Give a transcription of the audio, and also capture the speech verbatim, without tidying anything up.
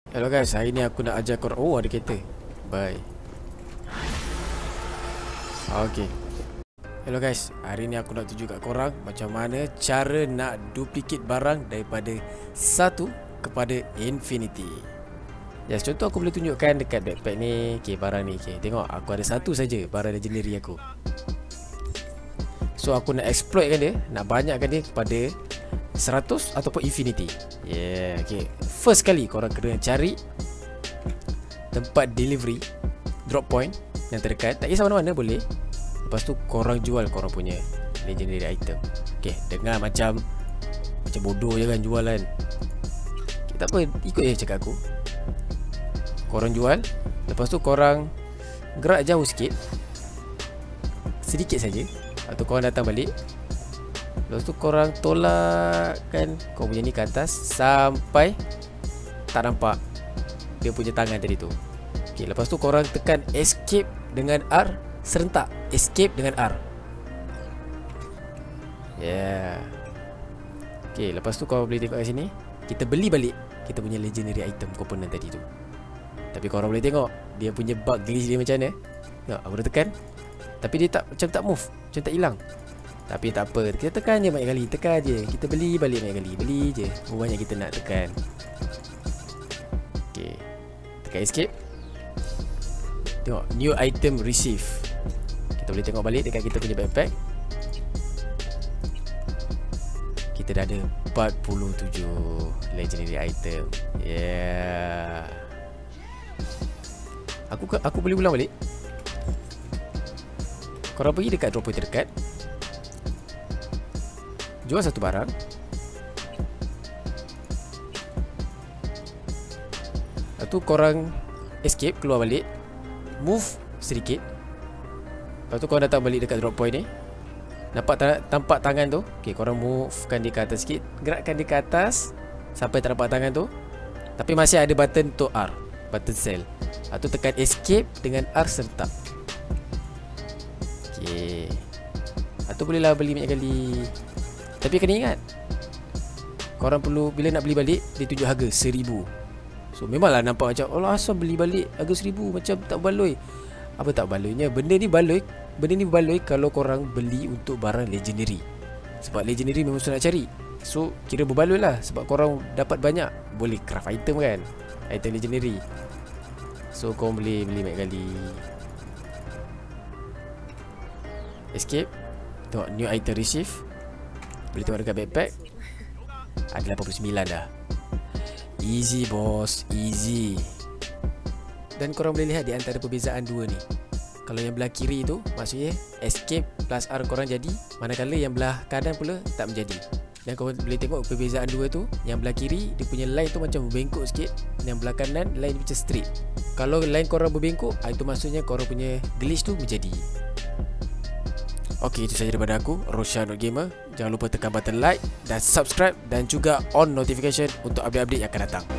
Hello guys, hari ni aku nak ajar korang. Oh, ada kereta. Bye. Okay. Hello guys, hari ni aku nak tunjuk kat korang macam mana cara nak duplicate barang daripada satu kepada infinity. Yes, contoh aku boleh tunjukkan dekat backpack ni. Okay, barang ni. Okay, tengok aku ada satu saja barang legendary aku. So aku nak exploitkan dia, nak banyakkan dia kepada seratus ataupun infinity. Yeah, okay. First kali korang kena cari tempat delivery, drop point yang terdekat. Tak kisah mana-mana boleh. Lepas tu korang jual korang punya legendary item. Okay, dengar macam Macam bodoh je kan jual kan. Okay, tak apa, ikut je cakap aku. Korang jual. Lepas tu korang gerak jauh sikit, sedikit saja. Atau korang datang balik. Lepas tu korang tolakkan kau punya ni ke atas sampai tak nampak dia punya tangan tadi tu. Okay, lepas tu korang tekan escape dengan R serentak. Escape dengan R. Yeah. Okay, lepas tu kau boleh tengok kat sini. Kita beli balik kita punya legendary item component tadi tu. Tapi korang boleh tengok dia punya bug glitch dia macam mana. Tengok, aku dah tekan, tapi dia tak, macam tak move, macam tak hilang. Tapi tak apa, kita tekan je banyak kali. Tekan je, kita beli balik banyak kali. Beli je, berapa banyak kita nak tekan. Okay, tekan escape. Tengok, new item receive. Kita boleh tengok balik dekat kita punya backpack. Kita dah ada empat puluh tujuh legendary item. Yeah. Aku aku boleh ulang balik. Korang pergi dekat drop point terdekat, jual satu barang. Lepas tu korang escape, keluar balik, move sedikit. Lepas tu korang datang balik dekat drop point ni. Nampak ta tampak tangan tu? Okay, korang movekan dia ke atas sikit. Gerakkan dia ke atas sampai tak nampak tangan tu. Tapi masih ada button untuk R, button sell. Lepas tu tekan escape dengan R serentak. Okay, lepas tu bolehlah beli banyak kali. Tapi kena ingat, korang perlu, bila nak beli balik, dia tunjuk harga seribu. So memanglah nampak macam, Allah asal beli balik harga seribu, macam tak baloi. Apa tak baloinya? Benda ni baloi. Benda ni baloi kalau korang beli untuk barang legendary. Sebab legendary memang susah nak cari. So kira berbaloi lah. Sebab korang dapat banyak, boleh craft item kan, item legendary. So korang boleh beli banyak kali. Escape. Tengok new item receive. Boleh tengok dekat backpack, ada lapan puluh sembilan dah. Easy boss, easy. Dan korang boleh lihat di antara perbezaan dua ni. Kalau yang belah kiri tu, maksudnya escape plus R korang jadi, manakala yang belah kanan pula tak menjadi. Dan korang boleh tengok perbezaan dua tu. Yang belah kiri, dia punya line tu macam berbengkok sikit. Yang belah kanan, line macam straight. Kalau line korang berbengkok, itu maksudnya korang punya glitch tu menjadi. Okey, itu sahaja daripada aku, Roshan Gamer. Jangan lupa tekan button like dan subscribe, dan juga on notification untuk update-update yang akan datang.